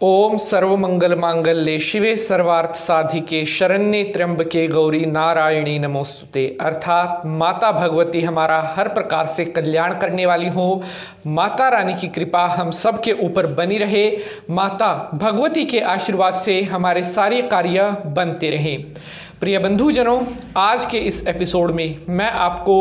ओम सर्वमंगल मांगल्ये शिवे सर्वार्थ साधिके शरण्ये त्र्यंबके गौरी नारायणी नमोस्तुते। अर्थात माता भगवती हमारा हर प्रकार से कल्याण करने वाली हो। माता रानी की कृपा हम सब के ऊपर बनी रहे। माता भगवती के आशीर्वाद से हमारे सारे कार्य बनते रहें। प्रिय बंधुजनों, आज के इस एपिसोड में मैं आपको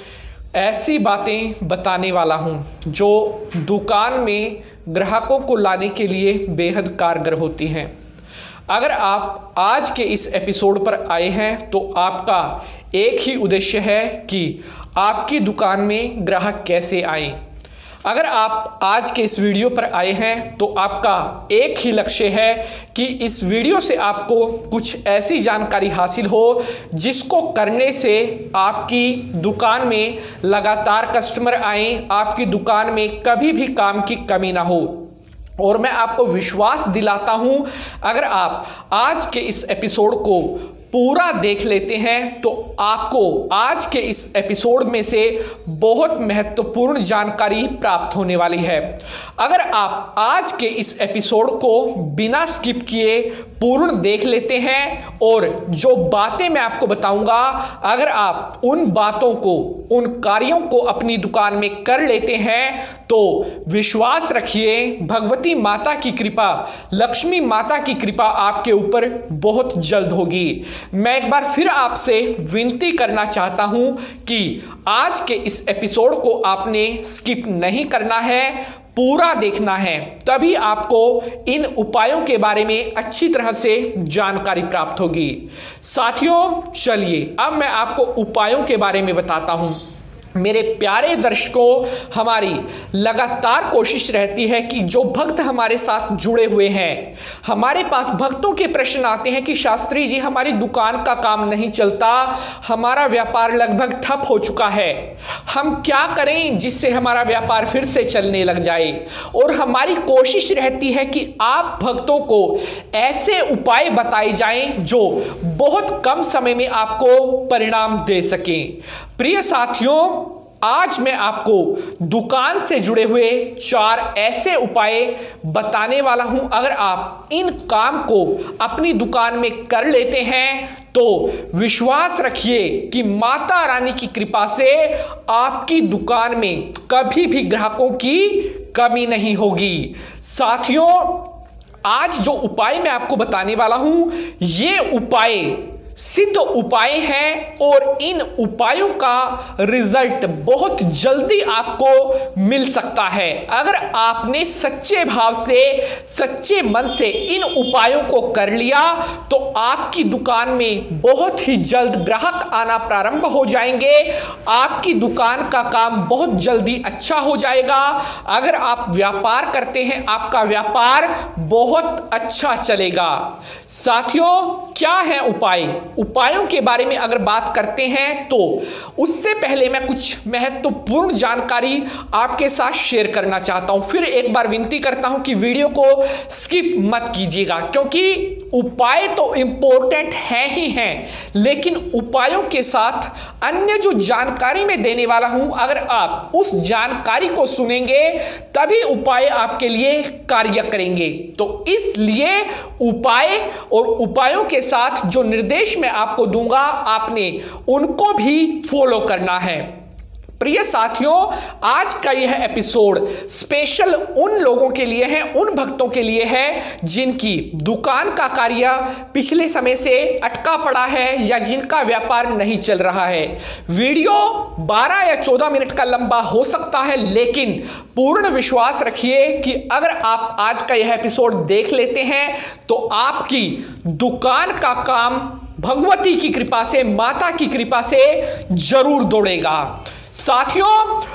ऐसी बातें बताने वाला हूं जो दुकान में ग्राहकों को लाने के लिए बेहद कारगर होती हैं। अगर आप आज के इस एपिसोड पर आए हैं तो आपका एक ही उद्देश्य है कि आपकी दुकान में ग्राहक कैसे आएं। अगर आप आज के इस वीडियो पर आए हैं तो आपका एक ही लक्ष्य है कि इस वीडियो से आपको कुछ ऐसी जानकारी हासिल हो जिसको करने से आपकी दुकान में लगातार कस्टमर आएं, आपकी दुकान में कभी भी काम की कमी ना हो। और मैं आपको विश्वास दिलाता हूं, अगर आप आज के इस एपिसोड को पूरा देख लेते हैं तो आपको आज के इस एपिसोड में से बहुत महत्वपूर्ण जानकारी प्राप्त होने वाली है। अगर आप आज के इस एपिसोड को बिना स्किप किए पूर्ण देख लेते हैं और जो बातें मैं आपको बताऊंगा, अगर आप उन बातों को, उन कार्यों को अपनी दुकान में कर लेते हैं तो विश्वास रखिए, भगवती माता की कृपा, लक्ष्मी माता की कृपा आपके ऊपर बहुत जल्द होगी। मैं एक बार फिर आपसे विनती करना चाहता हूं कि आज के इस एपिसोड को आपने स्किप नहीं करना है, पूरा देखना है, तभी आपको इन उपायों के बारे में अच्छी तरह से जानकारी प्राप्त होगी। साथियों, चलिए अब मैं आपको उपायों के बारे में बताता हूं। मेरे प्यारे दर्शकों, हमारी लगातार कोशिश रहती है कि जो भक्त हमारे साथ जुड़े हुए हैं, हमारे पास भक्तों के प्रश्न आते हैं कि शास्त्री जी हमारी दुकान का काम नहीं चलता, हमारा व्यापार लगभग ठप हो चुका है, हम क्या करें जिससे हमारा व्यापार फिर से चलने लग जाए। और हमारी कोशिश रहती है कि आप भक्तों को ऐसे उपाय बताए जाएं जो बहुत कम समय में आपको परिणाम दे सकें। प्रिय साथियों, आज मैं आपको दुकान से जुड़े हुए 4 ऐसे उपाय बताने वाला हूं। अगर आप इन काम को अपनी दुकान में कर लेते हैं तो विश्वास रखिए कि माता रानी की कृपा से आपकी दुकान में कभी भी ग्राहकों की कमी नहीं होगी। साथियों, आज जो उपाय मैं आपको बताने वाला हूं, ये उपाय सिद्ध उपाय हैं और इन उपायों का रिजल्ट बहुत जल्दी आपको मिल सकता है। अगर आपने सच्चे भाव से, सच्चे मन से इन उपायों को कर लिया तो आपकी दुकान में बहुत ही जल्द ग्राहक आना प्रारंभ हो जाएंगे, आपकी दुकान का काम बहुत जल्दी अच्छा हो जाएगा। अगर आप व्यापार करते हैं, आपका व्यापार बहुत अच्छा चलेगा। साथियों, क्या है उपाय? उपायों के बारे में अगर बात करते हैं तो उससे पहले मैं कुछ महत्वपूर्ण जानकारी आपके साथ शेयर करना चाहता हूं। फिर एक बार विनती करता हूं कि वीडियो को स्किप मत कीजिएगा, क्योंकि उपाय तो इंपॉर्टेंट है ही हैं, लेकिन उपायों के साथ अन्य जो जानकारी मैं देने वाला हूं, अगर आप उस जानकारी को सुनेंगे तभी उपाय आपके लिए कार्य करेंगे। तो इसलिए उपाय और उपायों के साथ जो निर्देश मैं आपको दूंगा, आपने उनको भी फॉलो करना है। प्रिय साथियों, आज का यह एपिसोड स्पेशल उन लोगों के लिए है, उन भक्तों के लिए है जिनकी दुकान का कार्य पिछले समय से अटका पड़ा है या जिनका व्यापार नहीं चल रहा है। वीडियो 12 या 14 मिनट का लंबा हो सकता है, लेकिन पूर्ण विश्वास रखिए कि अगर आप आज का यह एपिसोड देख लेते हैं तो आपकी दुकान का काम भगवती की कृपा से, माता की कृपा से जरूर दौड़ेगा। साथियों,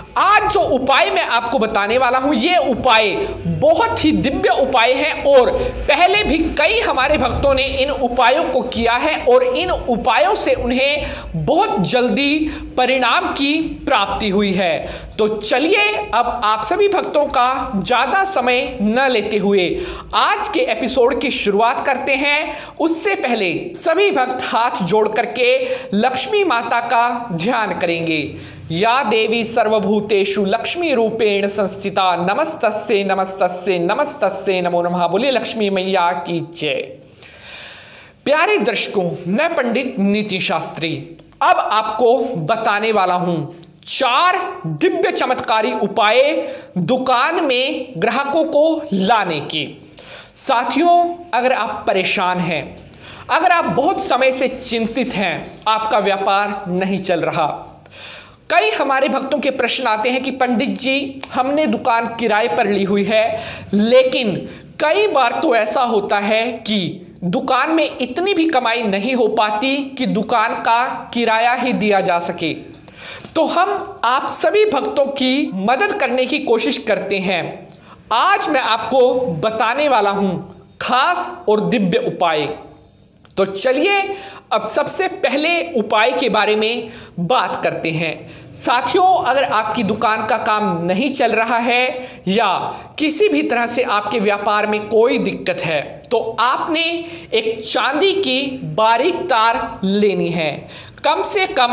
आज जो उपाय मैं आपको बताने वाला हूं, ये उपाय बहुत ही दिव्य उपाय है और पहले भी कई हमारे भक्तों ने इन उपायों को किया है और इन उपायों से उन्हें बहुत जल्दी परिणाम की प्राप्ति हुई है। तो चलिए अब आप सभी भक्तों का ज्यादा समय न लेते हुए आज के एपिसोड की शुरुआत करते हैं। उससे पहले सभी भक्त हाथ जोड़ करके लक्ष्मी माता का ध्यान करेंगे। या देवी सर्वभूतेषु लक्ष्मी रूपेण संस्थिता नमस्तस्यै नमस्तस्यै नमस्तस्यै नमो नमः। बोलिए लक्ष्मी मैया की जय। प्यारे दर्शकों, मैं पंडित नीति शास्त्री अब आपको बताने वाला हूं 4 दिव्य चमत्कारी उपाय दुकान में ग्राहकों को लाने के। साथियों, अगर आप परेशान हैं, अगर आप बहुत समय से चिंतित हैं, आपका व्यापार नहीं चल रहा, कई हमारे भक्तों के प्रश्न आते हैं कि पंडित जी, हमने दुकान किराए पर ली हुई है, लेकिन कई बार तो ऐसा होता है कि दुकान में इतनी भी कमाई नहीं हो पाती कि दुकान का किराया ही दिया जा सके। तो हम आप सभी भक्तों की मदद करने की कोशिश करते हैं। आज मैं आपको बताने वाला हूं खास और दिव्य उपाय। तो चलिए अब सबसे पहले उपाय के बारे में बात करते हैं। साथियों, अगर आपकी दुकान का काम नहीं चल रहा है या किसी भी तरह से आपके व्यापार में कोई दिक्कत है, तो आपने एक चांदी की बारीक तार लेनी है। कम से कम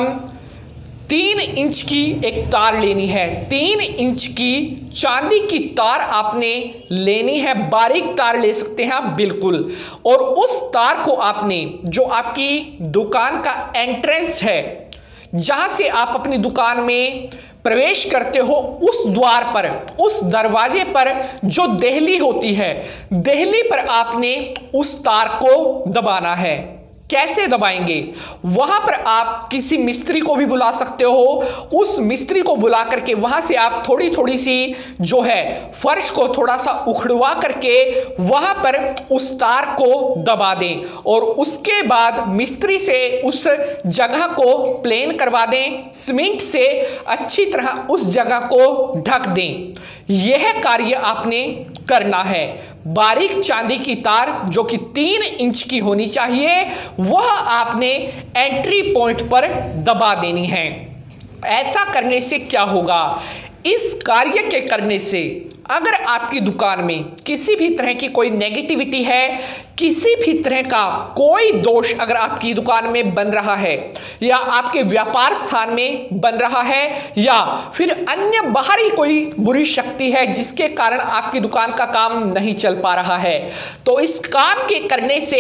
3 इंच की एक तार लेनी है। 3 इंच की चांदी की तार आपने लेनी है। बारीक तार ले सकते हैं आप, बिल्कुल। और उस तार को आपने, जो आपकी दुकान का एंट्रेंस है, जहां से आप अपनी दुकान में प्रवेश करते हो, उस द्वार पर, उस दरवाजे पर जो देहली होती है, देहली पर आपने उस तार को दबाना है। कैसे दबाएंगे? वहां पर आप किसी मिस्त्री को भी बुला सकते हो। उस मिस्त्री को बुला करके वहां से आप थोड़ी थोड़ी सी जो है फर्श को थोड़ा सा उखड़वा करके वहां पर उस तार को दबा दें और उसके बाद मिस्त्री से उस जगह को प्लेन करवा दें। सीमेंट से अच्छी तरह उस जगह को ढक दें। यह कार्य आपने करना है। बारीक चांदी की तार जो कि 3 इंच की होनी चाहिए, वह आपने एंट्री पॉइंट पर दबा देनी है। ऐसा करने से क्या होगा? इस कार्य के करने से अगर आपकी दुकान में किसी भी तरह की कोई नेगेटिविटी है, किसी भी तरह का कोई दोष अगर आपकी दुकान में बन रहा है या आपके व्यापार स्थान में बन रहा है या फिर अन्य बाहरी कोई बुरी शक्ति है जिसके कारण आपकी दुकान का काम नहीं चल पा रहा है, तो इस काम के करने से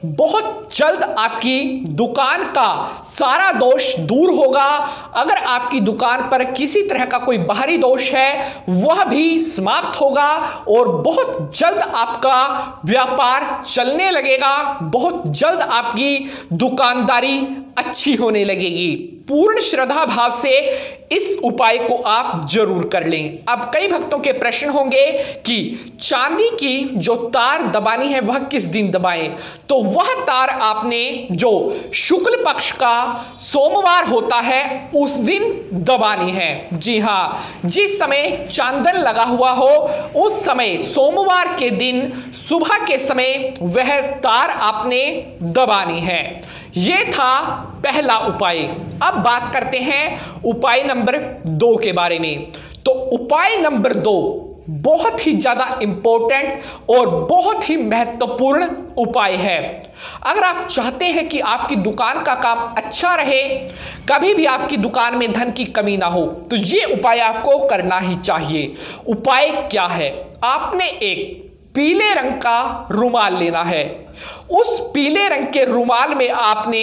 बहुत जल्द आपकी दुकान का सारा दोष दूर होगा। अगर आपकी दुकान पर किसी तरह का कोई बाहरी दोष है, वह भी समाप्त होगा और बहुत जल्द आपका व्यापार चलने लगेगा। बहुत जल्द आपकी दुकानदारी अच्छी होने लगेगी। पूर्ण श्रद्धा भाव से इस उपाय को आप जरूर कर लें। अब कई भक्तों के प्रश्न होंगे कि चांदी की जो तार दबानी है वह किस दिन दबाएं? तो वह तार आपने जो शुक्ल पक्ष का सोमवार होता है उस दिन दबानी है। जी हाँ, जिस समय चांदन लगा हुआ हो उस समय सोमवार के दिन सुबह के समय वह तार आपने दबानी है। यह था पहला उपाय। अब बात करते हैं उपाय नंबर 2 के बारे में। तो उपाय नंबर 2 बहुत ही ज्यादा इंपॉर्टेंट और बहुत ही महत्वपूर्ण उपाय है। अगर आप चाहते हैं कि आपकी दुकान का काम अच्छा रहे, कभी भी आपकी दुकान में धन की कमी ना हो, तो यह उपाय आपको करना ही चाहिए। उपाय क्या है? आपने एक पीले रंग का रुमाल लेना है। उस पीले रंग के रुमाल में आपने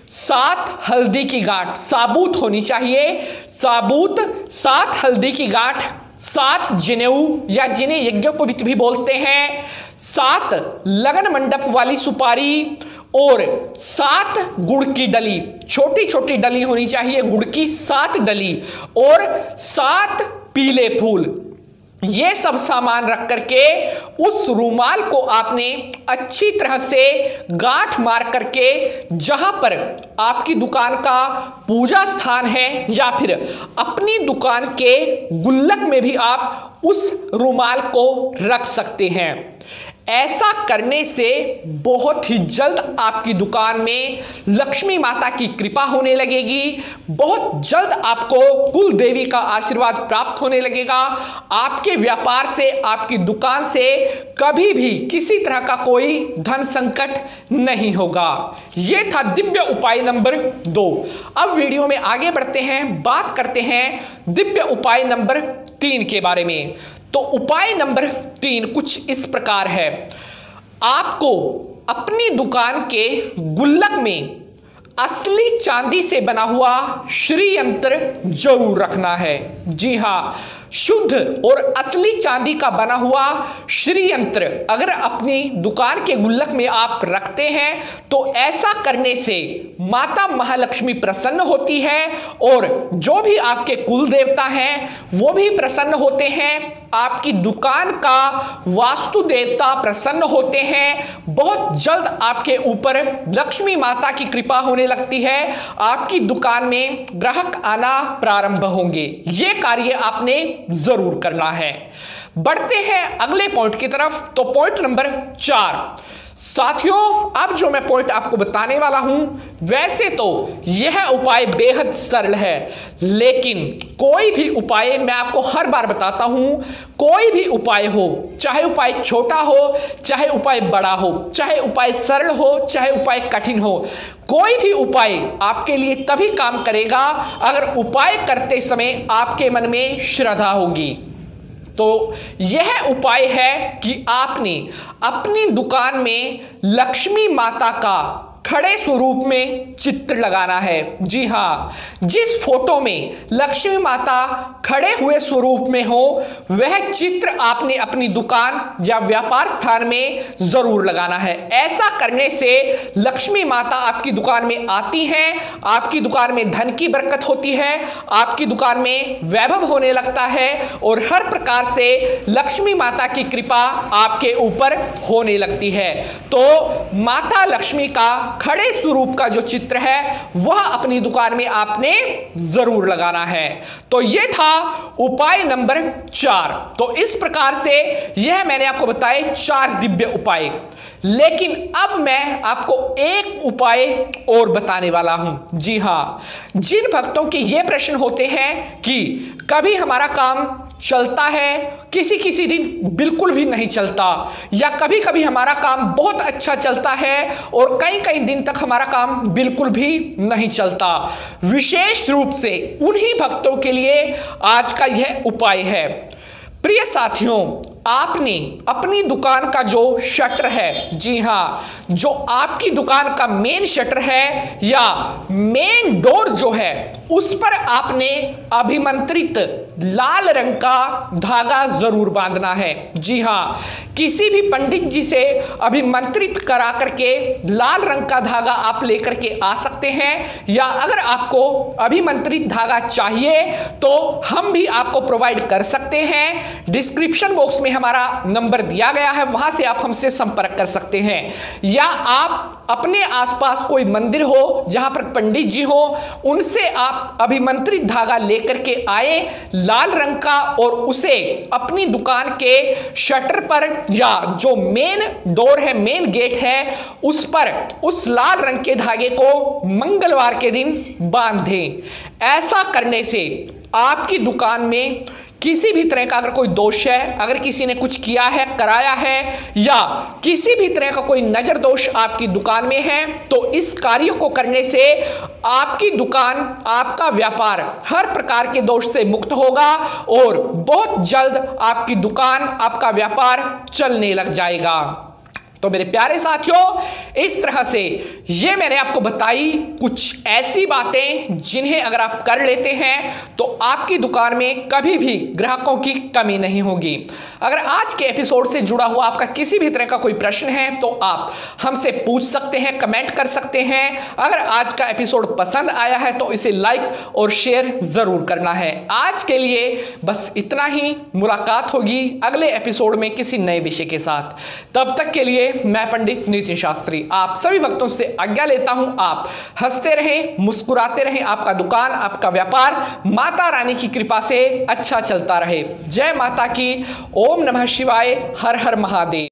7 हल्दी की गांठ, साबुत होनी चाहिए, साबुत 7 हल्दी की गांठ, 7 जनेऊ या जिन्हें यज्ञोपवीत भी बोलते हैं, 7 लगन मंडप वाली सुपारी और 7 गुड़ की डली, छोटी छोटी डली होनी चाहिए, गुड़ की 7 डली और 7 पीले फूल। ये सब सामान रख करके उस रुमाल को आपने अच्छी तरह से गांठ मार करके, जहां पर आपकी दुकान का पूजा स्थान है या फिर अपनी दुकान के गुल्लक में भी आप उस रुमाल को रख सकते हैं। ऐसा करने से बहुत ही जल्द आपकी दुकान में लक्ष्मी माता की कृपा होने लगेगी, बहुत जल्द आपको कुल देवी का आशीर्वाद प्राप्त होने लगेगा। आपके व्यापार से, आपकी दुकान से कभी भी किसी तरह का कोई धन संकट नहीं होगा। यह था दिव्य उपाय नंबर 2। अब वीडियो में आगे बढ़ते हैं, बात करते हैं दिव्य उपाय नंबर 3 के बारे में। तो उपाय नंबर 3 कुछ इस प्रकार है। आपको अपनी दुकान के गुल्लक में असली चांदी से बना हुआ श्री यंत्र जरूर रखना है। जी हाँ, शुद्ध और असली चांदी का बना हुआ श्री यंत्र अगर अपनी दुकान के गुल्लक में आप रखते हैं तो ऐसा करने से माता महालक्ष्मी प्रसन्न होती है और जो भी आपके कुल देवता हैं वो भी प्रसन्न होते हैं। आपकी दुकान का वास्तु देवता प्रसन्न होते हैं। बहुत जल्द आपके ऊपर लक्ष्मी माता की कृपा होने लगती है। आपकी दुकान में ग्राहक आना प्रारंभ होंगे। ये कार्य आपने जरूर करना है। बढ़ते हैं अगले पॉइंट की तरफ। तो पॉइंट नंबर 4 साथियों, अब जो मैं पॉइंट आपको बताने वाला हूं, वैसे तो यह उपाय बेहद सरल है, लेकिन कोई भी उपाय मैं आपको हर बार बताता हूं, कोई भी उपाय हो, चाहे उपाय छोटा हो, चाहे उपाय बड़ा हो, चाहे उपाय सरल हो, चाहे उपाय कठिन हो, कोई भी उपाय आपके लिए तभी काम करेगा अगर उपाय करते समय आपके मन में श्रद्धा होगी। तो यह उपाय है कि आपने अपनी दुकान में लक्ष्मी माता का खड़े स्वरूप में चित्र लगाना है। जी हाँ, जिस फोटो में लक्ष्मी माता खड़े हुए स्वरूप में हो वह चित्र आपने अपनी दुकान या व्यापार स्थान में जरूर लगाना है। ऐसा करने से लक्ष्मी माता आपकी दुकान में आती हैं, आपकी दुकान में धन की बरकत होती है, आपकी दुकान में वैभव होने लगता है और हर प्रकार से लक्ष्मी माता की कृपा आपके ऊपर होने लगती है। तो माता लक्ष्मी का खड़े स्वरूप का जो चित्र है वह अपनी दुकान में आपने जरूर लगाना है। तो यह था उपाय नंबर 4। तो इस प्रकार से यह मैंने आपको बताए 4 दिव्य उपाय, लेकिन अब मैं आपको एक उपाय और बताने वाला हूं। जी हां, जिन भक्तों के ये प्रश्न होते हैं कि कभी हमारा काम चलता है, किसी दिन बिल्कुल भी नहीं चलता, या कभी कभी हमारा काम बहुत अच्छा चलता है और कई दिन तक हमारा काम बिल्कुल भी नहीं चलता, विशेष रूप से उन्हीं भक्तों के लिए आज का यह उपाय है। प्रिय साथियों, आपने अपनी दुकान का जो शटर है, जी हाँ, जो आपकी दुकान का मेन शटर है या मेन डोर जो है, उस पर आपने अभिमंत्रित लाल रंग का धागा जरूर बांधना है। जी हाँ, किसी भी पंडित जी से अभिमंत्रित करा करके लाल रंग का धागा आप लेकर के आ सकते हैं, या अगर आपको अभिमंत्रित धागा चाहिए तो हम भी आपको प्रोवाइड कर सकते हैं। डिस्क्रिप्शन बॉक्स में हमारा नंबर दिया गया है, वहां से आप हमसे संपर्क कर सकते हैं, या आप अपने आसपास कोई मंदिर हो जहां पर पंडित जी हो, उनसे आप अभिमंत्रित धागा लेकर के आए लाल रंग का, और उसे अपनी दुकान के शटर पर या जो मेन डोर है, मेन गेट है, उस पर उस लाल रंग के धागे को मंगलवार के दिन बांध दें। ऐसा करने से आपकी दुकान में किसी भी तरह का अगर कोई दोष है, अगर किसी ने कुछ किया है, कराया है, या किसी भी तरह का कोई नजर दोष आपकी दुकान में है, तो इस कार्य को करने से आपकी दुकान, आपका व्यापार हर प्रकार के दोष से मुक्त होगा और बहुत जल्द आपकी दुकान, आपका व्यापार चलने लग जाएगा। तो मेरे प्यारे साथियों, इस तरह से ये मैंने आपको बताई कुछ ऐसी बातें जिन्हें अगर आप कर लेते हैं तो आपकी दुकान में कभी भी ग्राहकों की कमी नहीं होगी। अगर आज के एपिसोड से जुड़ा हुआ आपका किसी भी तरह का कोई प्रश्न है तो आप हमसे पूछ सकते हैं, कमेंट कर सकते हैं। अगर आज का एपिसोड पसंद आया है तो इसे लाइक और शेयर जरूर करना है। आज के लिए बस इतना ही। मुलाकात होगी अगले एपिसोड में किसी नए विषय के साथ। तब तक के लिए मैं पंडित नितिन शास्त्री आप सभी भक्तों से आज्ञा लेता हूं। आप हंसते रहें, मुस्कुराते रहें, आपका दुकान, आपका व्यापार माता रानी की कृपा से अच्छा चलता रहे। जय माता की। ओम नमः शिवाय। हर हर महादेव।